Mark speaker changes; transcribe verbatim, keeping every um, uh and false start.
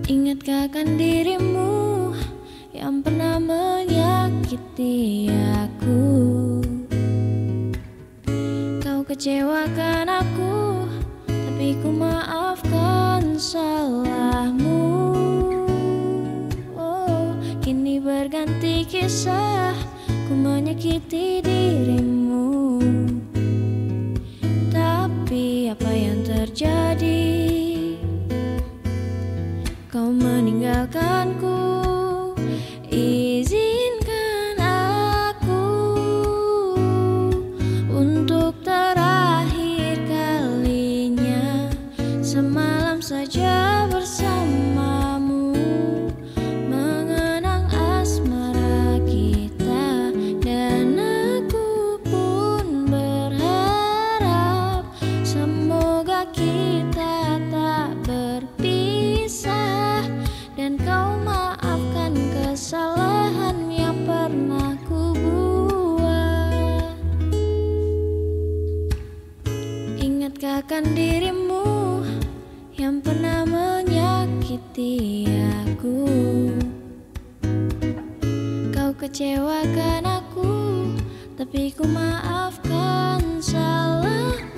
Speaker 1: Ingatkah akan dirimu yang pernah menyakiti aku? Kau kecewakan aku, tapi ku maafkan salahmu. Oh, kini berganti kisah, ku menyakiti dirimu. Tapi apa yang terjadi? Kau meninggalkanku. Izinkan aku untuk terakhir kalinya semalam saja bersamamu, mengenang asmara kita. Dan aku pun berharap semoga kita tak berpisah, dan kau maafkan kesalahan yang pernah ku buat. Ingatkah akan dirimu yang pernah menyakiti aku? Kau kecewakan aku, tapi ku maafkan salah